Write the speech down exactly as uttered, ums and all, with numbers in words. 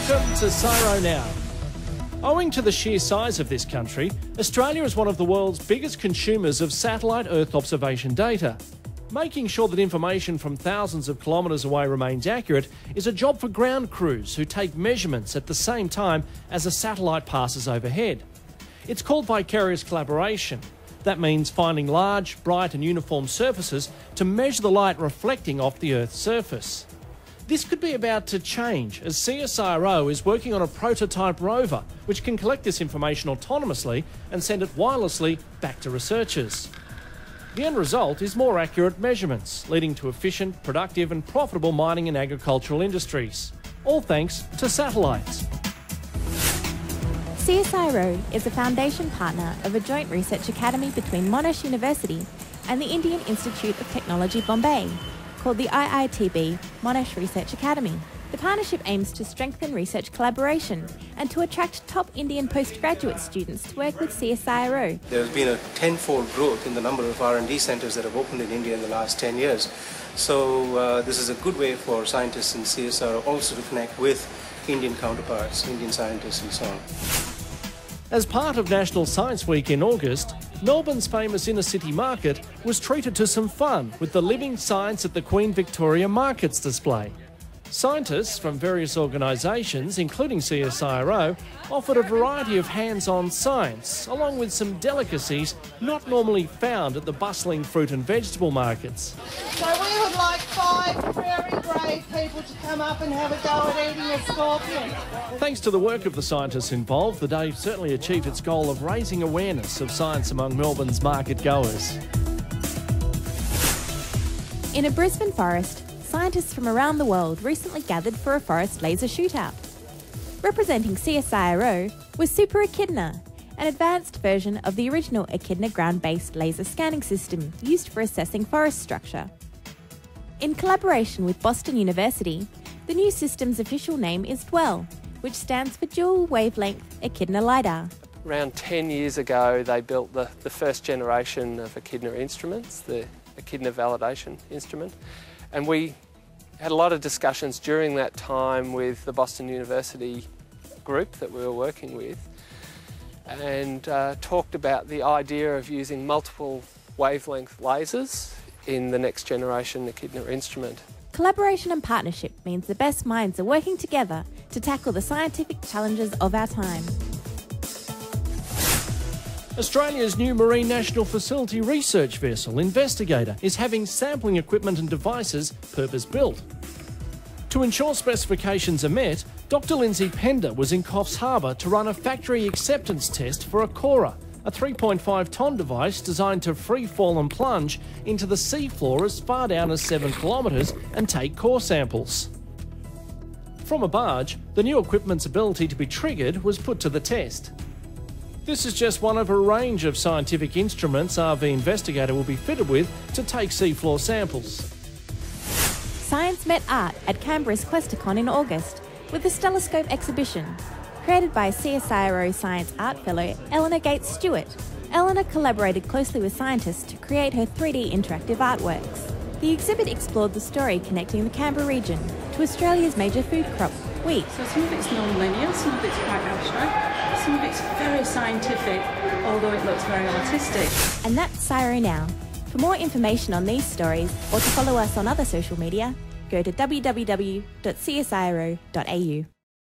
Welcome to CSIROnow. Owing to the sheer size of this country, Australia is one of the world's biggest consumers of satellite Earth observation data. Making sure that information from thousands of kilometres away remains accurate is a job for ground crews who take measurements at the same time as a satellite passes overhead. It's called vicarious collaboration. That means finding large, bright and uniform surfaces to measure the light reflecting off the Earth's surface. This could be about to change as C S I R O is working on a prototype rover which can collect this information autonomously and send it wirelessly back to researchers. The end result is more accurate measurements, leading to efficient, productive and profitable mining and agricultural industries. All thanks to satellites. C S I R O is a foundation partner of a joint research academy between Monash University and the Indian Institute of Technology, Bombay, called the I I T B-Monash Research Academy. The partnership aims to strengthen research collaboration and to attract top Indian postgraduate students to work with C S I R O. There has been a tenfold growth in the number of R and D centres that have opened in India in the last ten years. So uh, this is a good way for scientists in C S I R O also to connect with Indian counterparts, Indian scientists and so on. As part of National Science Week in August, Melbourne's famous inner-city market was treated to some fun with the Living Science at the Queen Victoria Markets display. Scientists from various organisations, including C S I R O, offered a variety of hands-on science, along with some delicacies not normally found at the bustling fruit and vegetable markets. So we would like five very brave people to come up and have a go at eating a scorpion. Thanks to the work of the scientists involved, the day certainly achieved its goal of raising awareness of science among Melbourne's market goers. In a Brisbane forest, scientists from around the world recently gathered for a forest laser shootout. Representing C S I R O was Super Echidna, an advanced version of the original Echidna ground-based laser scanning system used for assessing forest structure. In collaboration with Boston University, the new system's official name is DWEL, which stands for Dual Wavelength Echidna LiDAR. Around ten years ago, they built the, the first generation of Echidna instruments, the Echidna validation instrument. And we had a lot of discussions during that time with the Boston University group that we were working with and uh, talked about the idea of using multiple wavelength lasers in the next generation Echidna instrument. Collaboration and partnership means the best minds are working together to tackle the scientific challenges of our time. Australia's new Marine National Facility research vessel, Investigator, is having sampling equipment and devices purpose-built. To ensure specifications are met, Doctor Lindsay Pender was in Coffs Harbour to run a factory acceptance test for a Cora, a three point five tonne device designed to free fall and plunge into the seafloor as far down as seven kilometres and take core samples. From a barge, the new equipment's ability to be triggered was put to the test. This is just one of a range of scientific instruments R V Investigator will be fitted with to take seafloor samples. Science met art at Canberra's Questacon in August with the Stelloscope exhibition, created by C S I R O Science Art Fellow Eleanor Gates-Stewart. Eleanor collaborated closely with scientists to create her three D interactive artworks. The exhibit explored the story connecting the Canberra region to Australia's major food crop, wheat. So some of it's non-linear, some of it's quite abstract, some of it's very scientific, although it looks very artistic. And that's CSIROnow. For more information on these stories or to follow us on other social media, go to w w w dot c s i r o dot a u.